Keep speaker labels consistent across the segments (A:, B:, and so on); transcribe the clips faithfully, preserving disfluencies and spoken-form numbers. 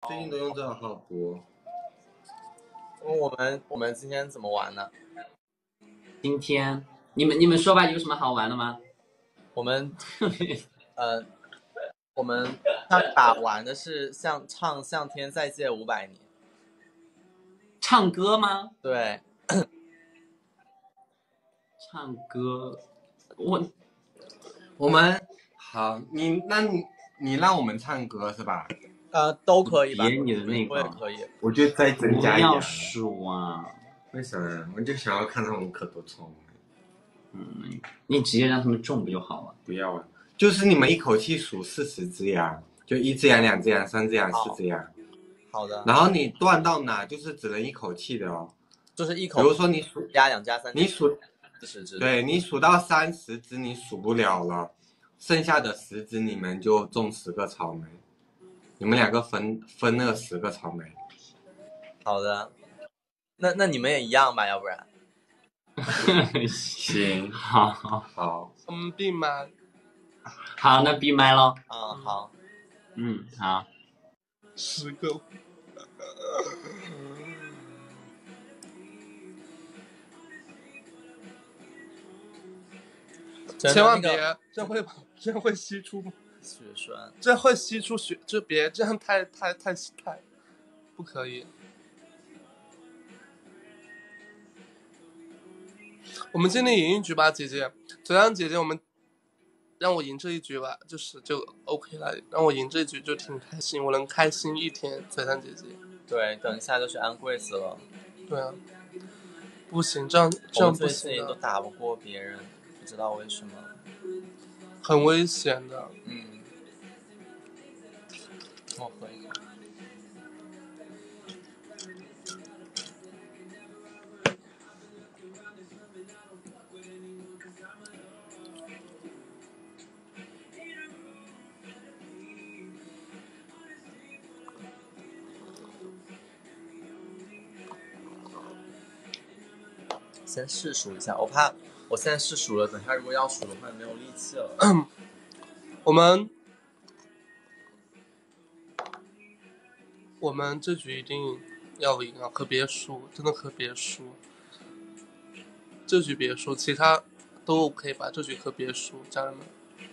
A: 最近都用这个号播。
B: 我们我们今天怎么玩呢？
C: 今天你们你们说吧，有什么好玩的吗？
B: 我们呃，我们上把玩的是像唱《向天再借五百年》。
C: 唱歌吗？
B: 对。
C: 唱歌，我
A: 我们好，你那你你让我们唱歌是吧？
B: 呃，都可以吧。
C: 别你的那个，
B: 我也可以。
A: 我就再增加一点。
C: 不要数啊！
A: 为什么？我就想要看他们可多聪
C: 明。嗯，你直接让他们中不就好了？
A: 不要啊！就是你们一口气数四十只羊，就一只羊、两只羊、三只羊、四只羊。
B: 好的。
A: 然后你断到哪，就是只能一口气的哦。
B: 就是一口。
A: 比如说你数
B: 加两加三，
A: 你数
B: 四十只。
A: 对，你数到三十只，你数不了了，剩下的十只你们就种十个草莓，你们两个分分那十个草莓。
B: 好的。那那你们也一样吧，要不然。
A: 行，
C: 好
A: 好，
D: 我们闭麦。
C: 好，那闭麦咯。
B: 啊，好。
C: 嗯，好。
D: 十个。千万别，这会这会吸出
B: 血栓，
D: 这会吸出血，就别这样太太太太，不可以。我们今天赢一局吧，姐姐，左阳姐姐，我们让我赢这一局吧，就是就 OK 了，让我赢这一局就挺开心，我能开心一天。左阳姐姐，
B: 对，等一下就是安贵子了。
D: 对啊，不行，这样这样不行。
B: 我们最近都打不过别人，不知道为什么。
D: 很危险的。
B: 嗯。我喝一口。先试数一下，我怕我现在试数了，等下如果要数的话没有力气了。
D: 我们我们这局一定要赢啊！可别输，真的可别输。这局别输，其他都 OK 吧？这局可别输，家人们。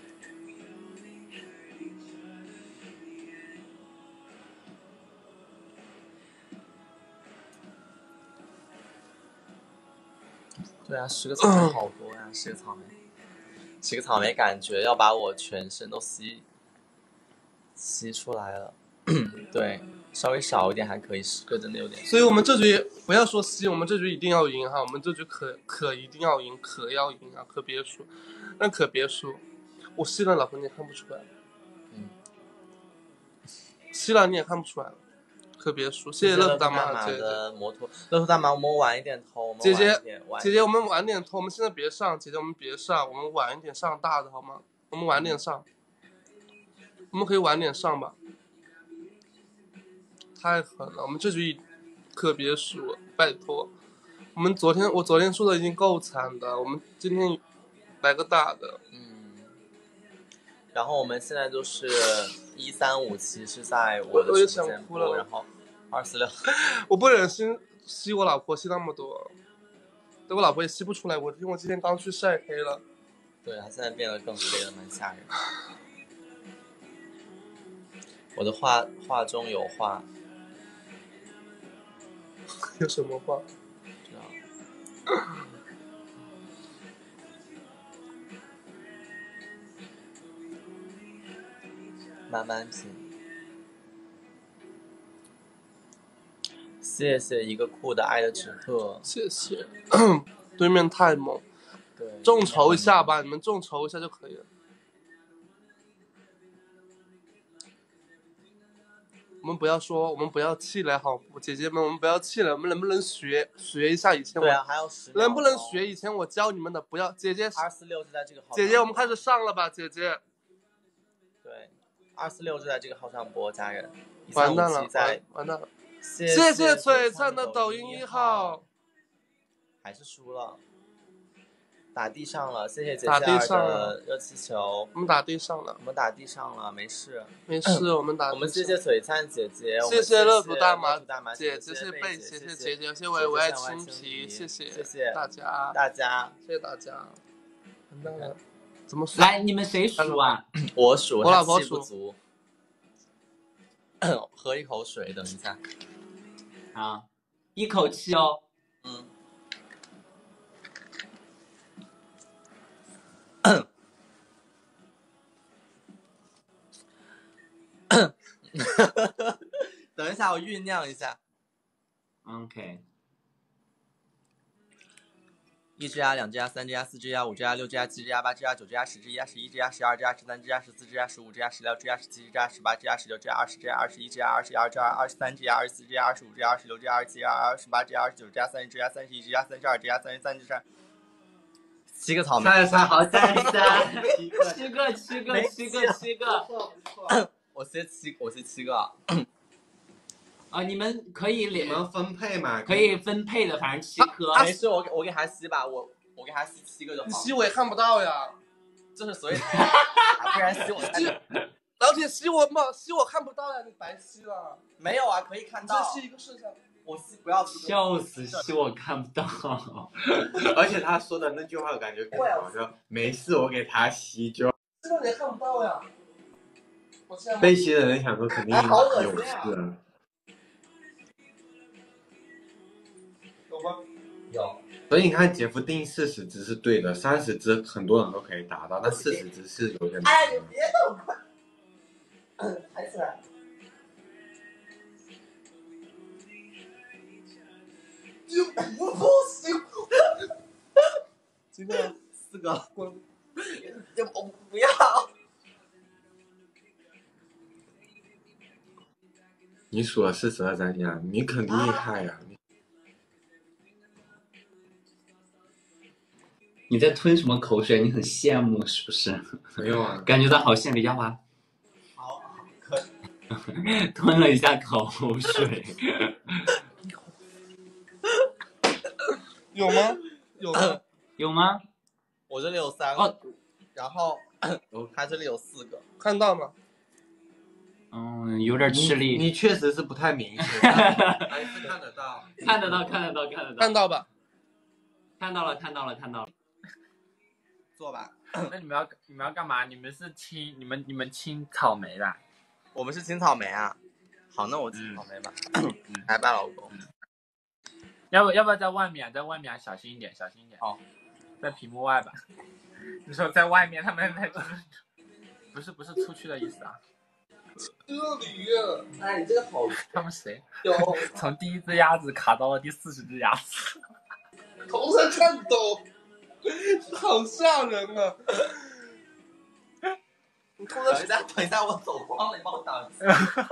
B: 对啊，十个草莓好多呀、啊！十个草莓，十个草莓，感觉要把我全身都吸吸出来了。对，稍微少一点还可以，十个真的有点。
D: 所以我们这局不要说吸，我们这局一定要赢哈！我们这局可可一定要赢，可要赢啊！可别输，那可别输。我吸了，老婆你也看不出来。
B: 嗯。
D: 吸了你也看不出来了。可别输，谢谢乐福大妈
B: 姐姐的摩托，乐福大妈，我们晚一点投，
D: 姐姐姐姐，我们晚点投，我们现在别上，姐姐我们别上，我们晚一点上大的好吗？我们晚点上，我们可以晚点上吧。太狠了，我们这局可别输，拜托。我们昨天我昨天输的已经够惨的，我们今天来个大的。
B: 嗯。然后我们现在就是一三五七是在我的直播间播，然后二四六，
D: 我不忍心吸我老婆吸那么多，对我老婆也吸不出来。我因为我今天刚去晒黑了，
B: 对，她现在变得更黑了，蛮吓人。我的话话中有话，
D: 有什么话？
B: 知道。慢慢品。谢谢一个酷的爱的纸鹤，
D: 谢谢。对面太猛，
B: 对，
D: 众筹一下吧，你们众筹一下就可以了。我们不要说，我们不要气馁，好不，姐姐们，我们不要气馁，我们能不能学学一下以前我？
B: 对啊，还有十。
D: 能不能学以前我教你们的？不要，姐姐。
B: 二四六就在这个号。
D: 姐姐，我们开始上了吧，姐姐。
B: 对，二四六就在这个号上播，家人。
D: 完蛋了，
B: 在
D: 完蛋了。
B: 谢
D: 谢谢璀璨的抖音一号。
B: 还是输了。 打地上了，谢谢姐姐
D: 打地
B: 儿
D: 上
B: 的热气球。
D: 我们打地上了，
B: 我们打地上了，没事。
D: 没事，我们打地上。
B: 我们谢谢璀璨姐姐，
D: 谢谢乐土大麻
B: 姐，
D: 谢谢贝，谢谢姐姐，谢谢
B: 维
D: 维爱青皮，谢谢
B: 谢谢
D: 大家，
B: 大家，
D: 谢谢大家。完蛋了，怎么数？
C: 来，你们谁数啊？
B: 我数，
D: 我老婆数
B: 气不足。喝一口水，等一下。
C: 啊，一口气哦。
B: 嗯。等一下，我酝酿一下。
C: OK。
B: 一只鸭，两只鸭，三只鸭，四只鸭，五只鸭，六只鸭，七只鸭，八只鸭，九只鸭，十只鸭，十一只鸭，十二只鸭，十三只鸭，十四只鸭，十五只鸭，十六只鸭，十七只鸭，十八只鸭，十九只鸭，二十只鸭，二十一只鸭，二十二只鸭，二十三只鸭，二十四只鸭，二十五只鸭，二十六只鸭，二十七只鸭，二十八只鸭，二十九只鸭，三十只鸭，三十一只鸭，三十二只鸭，三十三只鸭。七个草莓。
C: 三十三，好，三十三，七个，七个，七个，七个。
B: 我切七，我切七个。
C: 啊，你们可以
A: 你们分配嘛，
C: 可以分配的，反正七颗。
B: 没事，我给我给他吸吧，我我给他吸七个就好。
D: 你吸我也看不到呀，
B: 就是所以，不然吸我看。
D: 老铁吸我嘛，吸我看不到呀，你白吸了。
B: 没有啊，可以看到。
D: 这吸一个试一下。
B: 我吸不要。
C: 笑死，吸我看不到。
A: 而且他说的那句话感觉更好，说没事，我给他吸就。
D: 这个也看不到呀。
A: 被吸的人想说肯定有事啊。
D: 有吗？
B: 有。
A: 所以你看，姐夫定四十只是对的，三十只很多人都可以达到，但四十只是有点难。
B: 哎，你别那么快。抬起来。
D: 你不不行。几个？
B: 四个。
D: 滚！
B: 我不要。
A: 你数了四十二张呀，你可厉害呀！你
C: 你在吞什么口水？你很羡慕是不是？
A: 没有啊，
C: 感觉到好羡慕，要啊。
B: 好，可
C: 以。吞了一下口水。
D: 有吗？有吗？
C: 有吗？
B: 我这里有三个，
C: 哦、
B: 然后他这里有四个，
D: 看到吗？
C: 嗯，有点吃力。
A: 你, 你确实是不太明显，还是看得到。
C: 看得到，看得到，看得到。
D: 看到吧？
C: 看到了，看到了，看到了。
B: 做吧。
E: 那你们要你们要干嘛？你们是清你们你们清草莓吧？
B: 我们是清草莓啊。好，那我清草莓吧。嗯，来吧，老公。
E: 嗯、要不要不要在外面？在外面小心一点，小心一点。
B: 哦，
E: 在屏幕外吧。你说在外面，他们在不是不是出去的意思啊。
D: 这里，
B: 哎，你这个好。
E: 他们谁？
B: 有。
E: 从第一只鸭子卡到了第四十只鸭子。
D: 头在颤抖，好吓人啊！你头在……
B: 等一下，等一下，我走光了，你帮我挡一下。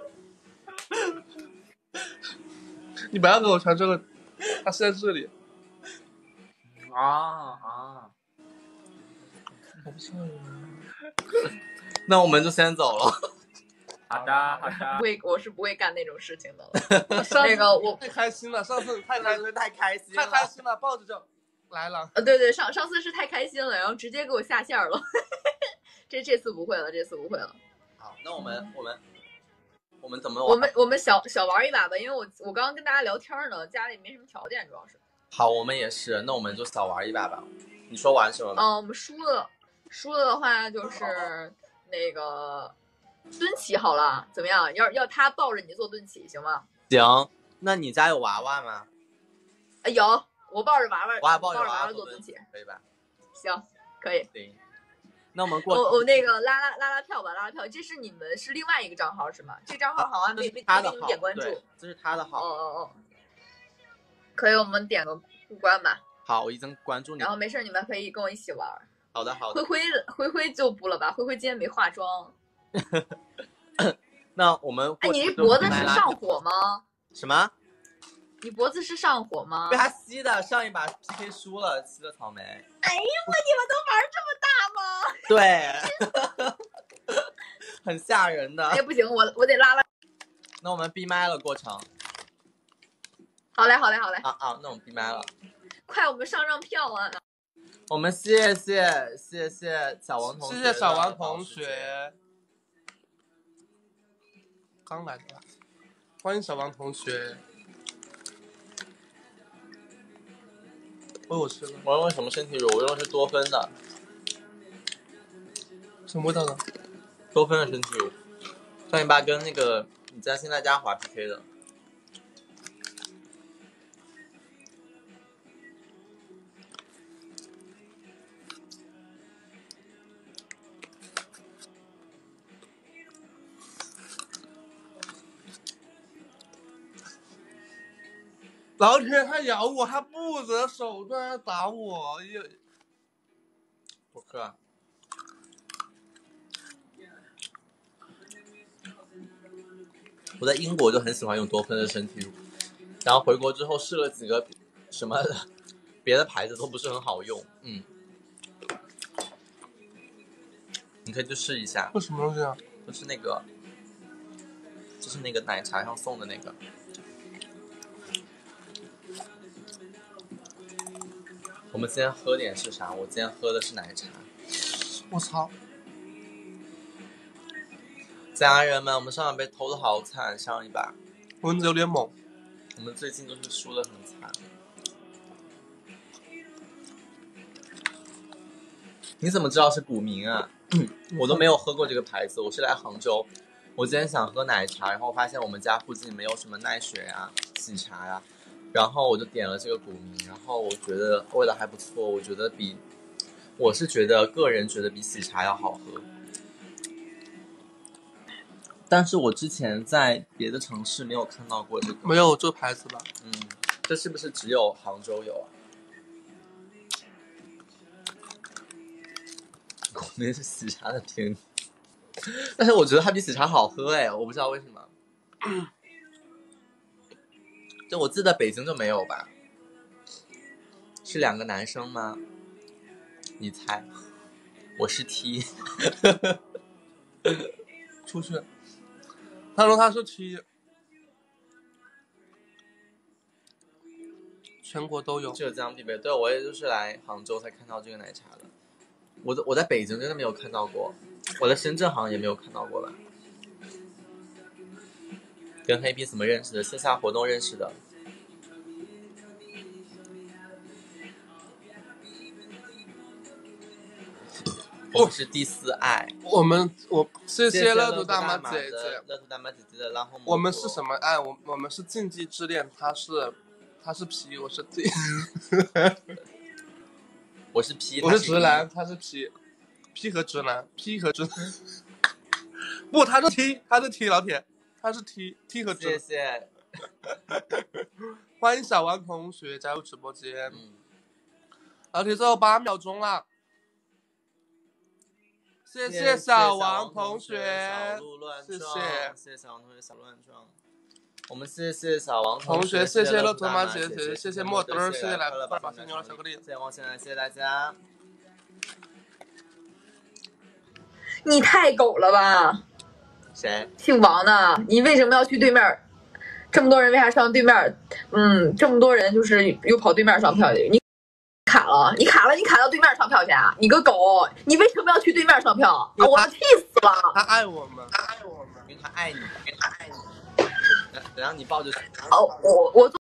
D: 你不要给我传这个，他是在这里。
E: 啊啊！
D: 好吓人啊！
B: 那我们就先走了。
E: 好的，好的。
F: 不会，我是不会干那种事情的了。那个我
D: 太开心了，上次太开
B: 心，太开心，
D: 太开心了，抱着就来了。
F: 呃，对对，上上次是太开心了，然后直接给我下线了。这这次不会了，这次不会了。
B: 好，那我们我们我们怎么玩？
F: 我们我们小小玩一把吧，因为我我刚刚跟大家聊天呢，家里没什么条件，主要是。
B: 好，我们也是，那我们就小玩一把吧。你说玩什么？
F: 嗯，我们输了，输了的话就是那个。蹲起好了，怎么样？要要他抱着你做蹲起，行吗？
B: 行。那你家有娃娃吗？
F: 啊，有，我抱着娃娃，
B: 娃抱
F: 着娃
B: 娃
F: 做蹲起，
B: 可以吧？
F: 行，可以。
B: 对。那我们过。
F: 我我那个拉拉拉拉票吧，拉拉票。这是你们是另外一个账号是吗？这账号好像没没
B: 他的
F: 给你们点关注。
B: 这是他的号。
F: 哦哦哦。可以，我们点个过关吧。
B: 好，我已经关注你。
F: 然后没事，你们可以跟我一起玩。
B: 好的好的。
F: 灰灰灰灰就不了吧，灰灰今天没化妆。
B: 那我们
F: 哎，你这脖子是上火吗？
B: 什么？
F: 你脖子是上火吗？
B: 被他吸的，上一把 P K 输了，吸了草莓。
F: 哎呀，我你们都玩这么大
B: 吗？对，很吓人的。
F: 哎，不行，我我得拉拉。
B: 那我们闭麦了，过程。
F: 好嘞，好嘞，好嘞。
B: 啊啊，那我们闭麦了。
F: 快，我们上上票啊！
B: 我们谢谢谢谢小王同学，
D: 谢谢小王同学，刚来的，欢迎小王同学。哦，我吃了。
B: 我用什么身体乳？我用的是多芬的。
D: 什么味道的？
B: 多芬的身体乳，上一把跟那个你家现在家华 P K 的。
D: 老铁，他咬我，他不择手段打我，也
B: 不喝。我在英国就很喜欢用多芬的身体乳，然后回国之后试了几个什么的别的牌子都不是很好用，嗯，你可以去试一下。
D: 这什么东西啊？
B: 就是那个，就是那个奶茶上送的那个。我们今天喝点是啥？我今天喝的是奶茶。
D: 我操！
B: 家人们，我们上一杯偷的好惨，上一把
D: 蚊子有点猛。
B: 我们最近都是输的很惨。你怎么知道是古茗啊？我都没有喝过这个牌子，我是来杭州。我今天想喝奶茶，然后发现我们家附近没有什么奈雪呀、喜茶呀，然后我就点了这个古茗，然后我觉得味道还不错，我觉得比，我是觉得个人觉得比喜茶要好喝。但是我之前在别的城市没有看到过这个，
D: 没有这牌子吧？
B: 嗯，这是不是只有杭州有啊？果那是喜茶的天，但是我觉得它比喜茶好喝哎，我不知道为什么。就我记得北京就没有吧？是两个男生吗？你猜？我是 T。
D: 出去。他说他是 T， 全国都有。
B: 浙江必备，对，我也就是来杭州才看到这个奶茶的。我我在北京真的没有看到过，我在深圳好像也没有看到过吧。跟黑皮怎么认识的？线下活动认识的。我是第四爱。
D: 我们我谢
B: 谢
D: 乐土
B: 大
D: 妈姐姐，
B: 乐土大妈姐姐的拉红。
D: 我们是什么爱？我我们是禁忌之恋，他是他是 P， 我是 T。
B: 我是 P，
D: 我是直男，他是 P，P 和直男 ，P 和直男。不，他是 T， 他是 T， 老铁，他是 T，T 和直男。
B: 谢谢。
D: 欢迎小王同学加入直播间。
B: 嗯、
D: 老铁，最后八秒钟了。谢谢小王同学，谢谢，
B: 谢谢小王同学小乱撞。我们谢谢小王
D: 同学，
B: 谢
D: 谢乐
B: 土
D: 妈姐
B: 姐，
D: 谢谢莫德，谢谢来
B: 快乐
D: 爸爸，谢谢牛肉巧克力，
B: 谢谢王先生，谢谢大家。
F: 你太狗了吧！
B: 谁？
F: 姓王的，你为什么要去对面？这么多人为啥上对面？嗯，这么多人就是又跑对面上票去，你卡了，你卡了，你卡到对面上票去啊！你个狗，你为什么要去对面上票？啊、我要气死了！
D: 他爱我们，他爱我们，
B: 因为他爱你，因为他爱你。等让你抱着。
F: 哦，我我。